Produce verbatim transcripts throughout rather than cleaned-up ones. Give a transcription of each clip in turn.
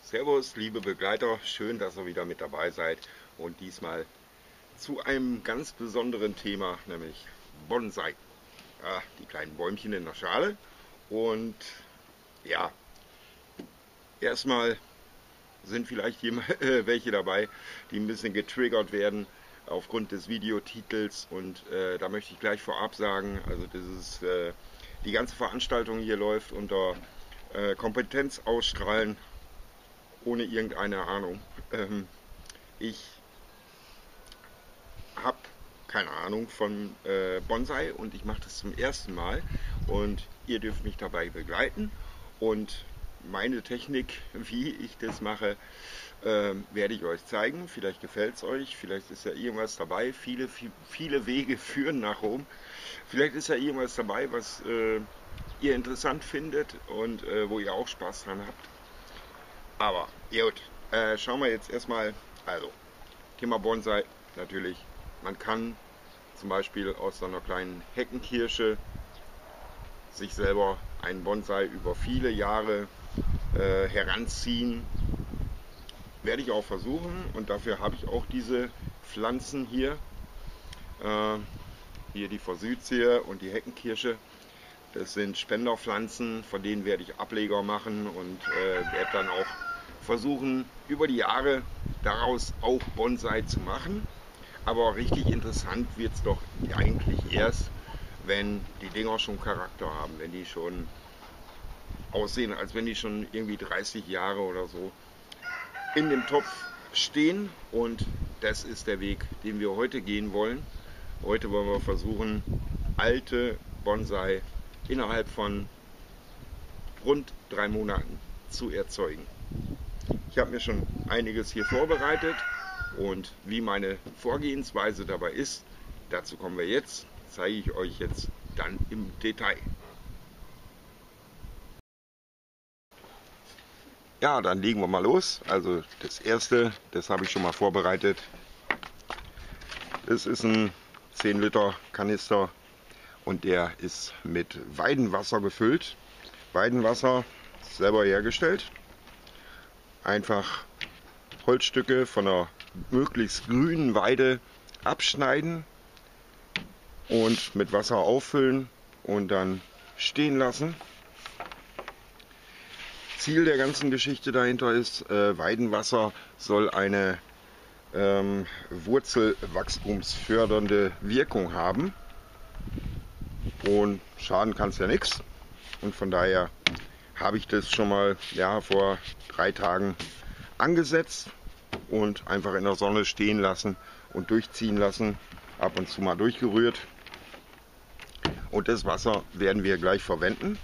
Servus, liebe Begleiter, schön, dass ihr wieder mit dabei seid und diesmal zu einem ganz besonderen Thema, nämlich Bonsai. Ja, die kleinen Bäumchen in der Schale. Und ja, erstmal sind vielleicht jemand, äh, welche dabei, die ein bisschen getriggert werden aufgrund des Videotitels. Und äh, da möchte ich gleich vorab sagen, also das ist, äh, die ganze Veranstaltung hier läuft unter äh, Kompetenz ausstrahlen, ohne irgendeine Ahnung. Ähm, ich habe keine Ahnung von äh, Bonsai und ich mache das zum ersten Mal und ihr dürft mich dabei begleiten und meine Technik, wie ich das mache, äh, werde ich euch zeigen. Vielleicht gefällt es euch, vielleicht ist ja irgendwas dabei. Viele, viel, viele Wege führen nach Rom. Vielleicht ist ja irgendwas dabei, was äh, ihr interessant findet und äh, wo ihr auch Spaß dran habt. Aber gut, äh, schauen wir jetzt erstmal, also Thema Bonsai natürlich, man kann zum Beispiel aus so einer kleinen Heckenkirsche sich selber einen Bonsai über viele Jahre äh, heranziehen. Werde ich auch versuchen und dafür habe ich auch diese Pflanzen hier, äh, hier die Forsythie und die Heckenkirsche. Das sind Spenderpflanzen, von denen werde ich Ableger machen und äh, werde dann auch versuchen, über die Jahre daraus auch Bonsai zu machen. Aber richtig interessant wird es doch eigentlich erst, wenn die Dinger schon Charakter haben, wenn die schon aussehen, als wenn die schon irgendwie dreißig Jahre oder so in dem Topf stehen. Und das ist der Weg, den wir heute gehen wollen. Heute wollen wir versuchen, alte Bonsai innerhalb von rund drei Monaten zu erzeugen. Ich habe mir schon einiges hier vorbereitet und wie meine Vorgehensweise dabei ist, dazu kommen wir jetzt, zeige ich euch jetzt dann im Detail. Ja, dann legen wir mal los. Also das erste, das habe ich schon mal vorbereitet. Das ist ein zehn Liter Kanister. Und der ist mit Weidenwasser gefüllt. Weidenwasser selber hergestellt. Einfach Holzstücke von einer möglichst grünen Weide abschneiden und mit Wasser auffüllen und dann stehen lassen. Ziel der ganzen Geschichte dahinter ist, äh, Weidenwasser soll eine ähm, wurzelwachstumsfördernde Wirkung haben. Und schaden kann es ja nichts. Und von daher habe ich das schon mal ja, vor drei Tagen angesetzt und einfach in der Sonne stehen lassen und durchziehen lassen. Ab und zu mal durchgerührt. Und das Wasser werden wir gleich verwenden.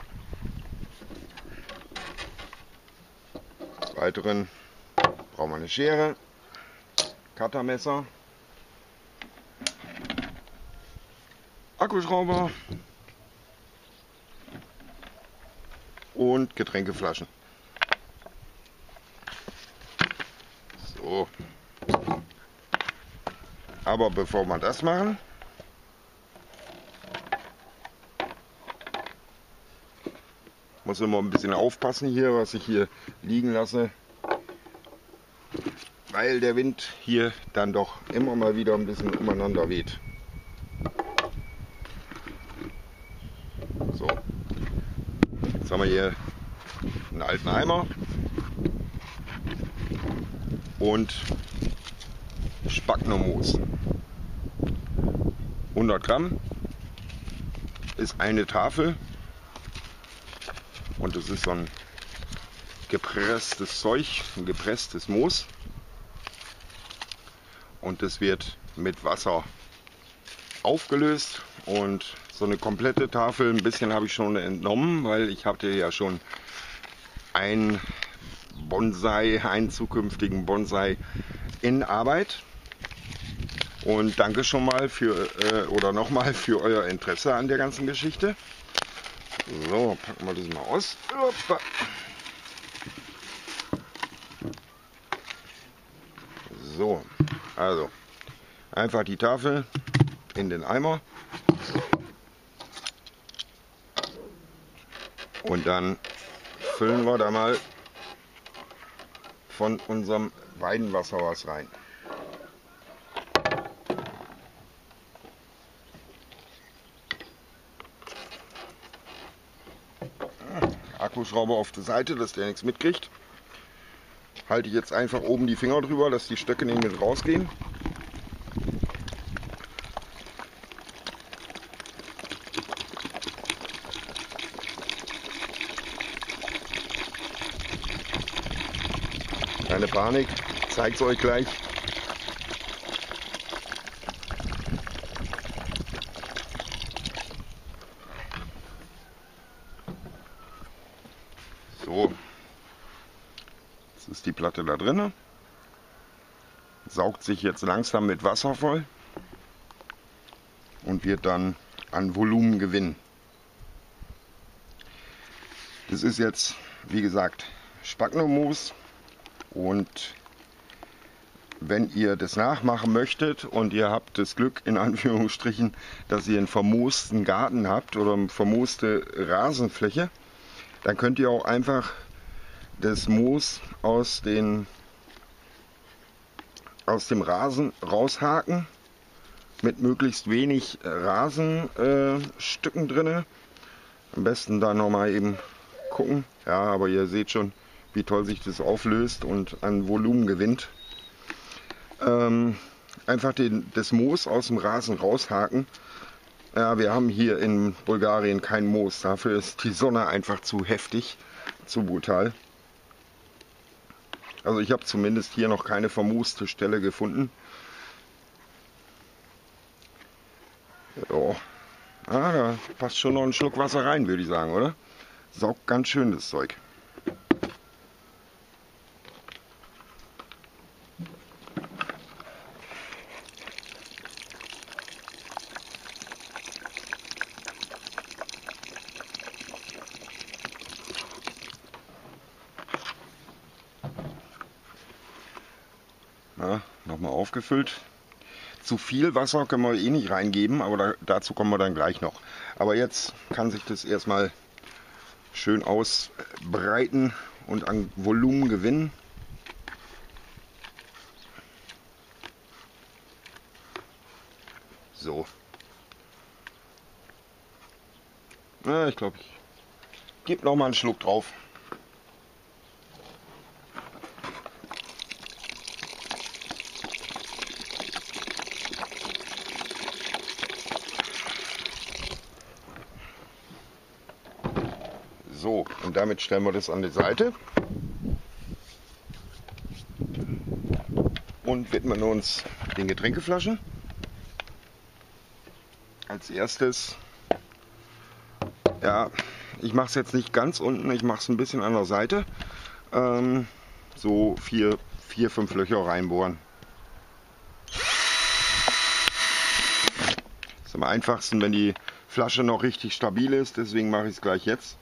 Des Weiteren brauchen wir eine Schere, Cuttermesser, Akkuschrauber und Getränkeflaschen. So. Aber bevor wir das machen, muss immer ein bisschen aufpassen hier, was ich hier liegen lasse, weil der Wind hier dann doch immer mal wieder ein bisschen umeinander weht. So, jetzt haben wir hier einen alten Eimer und Sphagnummoos. hundert Gramm ist eine Tafel und es ist so ein gepresstes Zeug, ein gepresstes Moos und das wird mit Wasser aufgelöst und so eine komplette Tafel, ein bisschen habe ich schon entnommen, weil ich hatte ja schon ein Bonsai, einen zukünftigen Bonsai in Arbeit. Und danke schon mal für äh, oder nochmal für euer Interesse an der ganzen Geschichte. So, packen wir das mal aus. Hoppa. So, also einfach die Tafel in den Eimer. Und dann füllen wir da mal von unserem Weidenwasser was rein. Akkuschrauber auf der Seite, dass der nichts mitkriegt. Halte ich jetzt einfach oben die Finger drüber, dass die Stöcke nicht mit rausgehen. Keine Panik, ich zeige es euch gleich. So, jetzt ist die Platte da drin, saugt sich jetzt langsam mit Wasser voll und wird dann an Volumen gewinnen. Das ist jetzt, wie gesagt, Sphagnummoos, und wenn ihr das nachmachen möchtet und ihr habt das Glück, in Anführungsstrichen, dass ihr einen vermoosten Garten habt oder eine vermooste Rasenfläche, dann könnt ihr auch einfach das Moos aus, den, aus dem Rasen raushaken, mit möglichst wenig Rasenstücken äh, drin. Am besten da nochmal eben gucken. Ja, aber ihr seht schon, wie toll sich das auflöst und an Volumen gewinnt. Ähm, einfach den, das Moos aus dem Rasen raushaken. Ja, wir haben hier in Bulgarien kein Moos, dafür ist die Sonne einfach zu heftig, zu brutal. Also ich habe zumindest hier noch keine vermooste Stelle gefunden. So. Ah, da passt schon noch ein Schluck Wasser rein, würde ich sagen, oder? Saugt ganz schön das Zeug. Ja, nochmal aufgefüllt. Zu viel Wasser können wir eh nicht reingeben, aber da, dazu kommen wir dann gleich noch. Aber jetzt kann sich das erstmal schön ausbreiten und an Volumen gewinnen. So. Ja, ich glaube, ich gebe noch mal einen Schluck drauf. So, und damit stellen wir das an die Seite und widmen uns den Getränkeflaschen. Als erstes, ja, ich mache es jetzt nicht ganz unten, ich mache es ein bisschen an der Seite. Ähm, so vier, vier, fünf Löcher reinbohren. Das ist am einfachsten, wenn die Flasche noch richtig stabil ist, deswegen mache ich es gleich jetzt.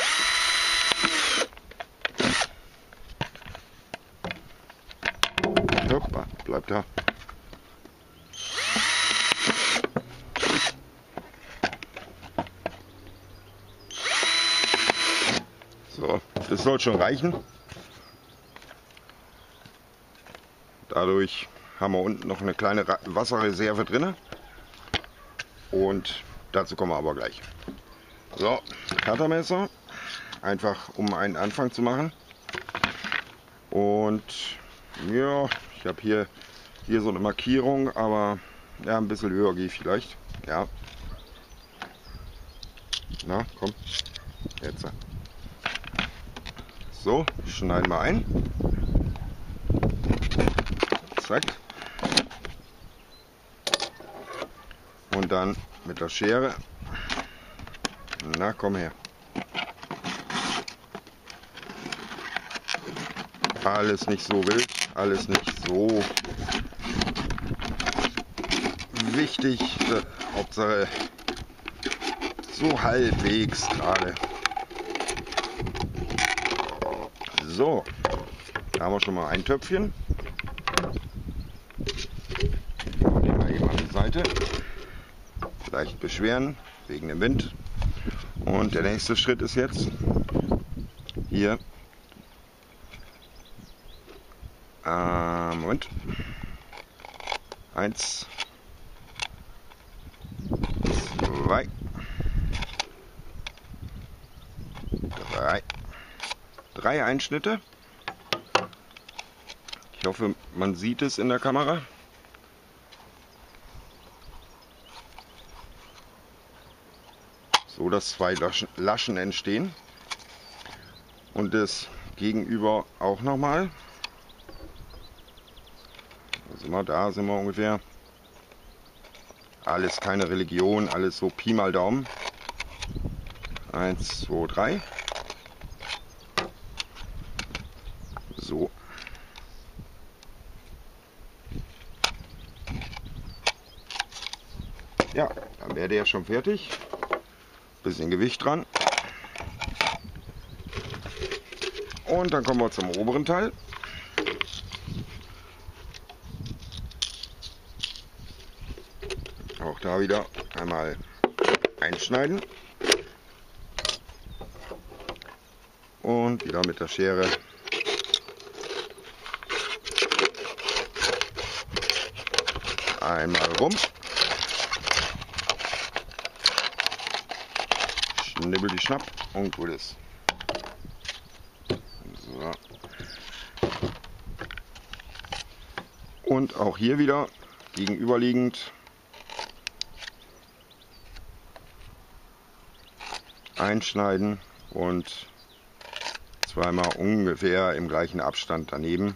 Hoppa, bleibt da. So, das soll schon reichen. Dadurch haben wir unten noch eine kleine Wasserreserve drin. Und dazu kommen wir aber gleich. So, Cuttermesser. Einfach um einen Anfang zu machen. Und ja, ich habe hier, hier so eine Markierung, aber ja, ein bisschen höher gehe ich vielleicht. Ja. Na, komm. Jetzt. So, schneiden wir ein. Zack. Und dann mit der Schere. Na, komm her. Alles nicht so wild, alles nicht so wichtig. Hauptsache so halbwegs gerade. So, da haben wir schon mal ein Töpfchen. Nehmen wir eben an die Seite. Leicht beschweren wegen dem Wind. Und der nächste Schritt ist jetzt hier Äh, Moment. Eins, zwei, drei. Drei Einschnitte. Ich hoffe, man sieht es in der Kamera. So, dass zwei Laschen entstehen. Und das Gegenüber auch nochmal. Da sind wir, da sind wir ungefähr. Alles keine Religion, alles so Pi mal Daumen. Eins, zwei, drei. So. Ja, dann wäre der schon fertig. Bisschen Gewicht dran. Und dann kommen wir zum oberen Teil. Auch da wieder einmal einschneiden. Und wieder mit der Schere einmal rum. Schnibbel die Schnapp und gut ist. So. Und auch hier wieder gegenüberliegend einschneiden und zweimal ungefähr im gleichen Abstand daneben.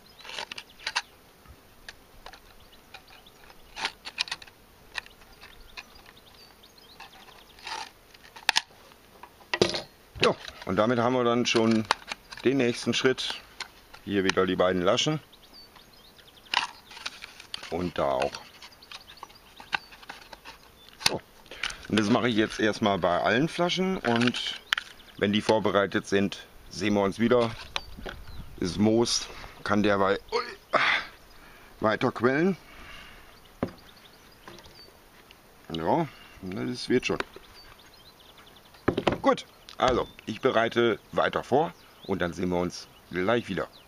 Ja, und damit haben wir dann schon den nächsten Schritt. Hier wieder die beiden Laschen und da auch. So. Und das mache ich jetzt erstmal bei allen Flaschen und wenn die vorbereitet sind, sehen wir uns wieder. Das Moos kann derweil weiter quellen. Ja, das wird schon. Gut, also ich bereite weiter vor und dann sehen wir uns gleich wieder.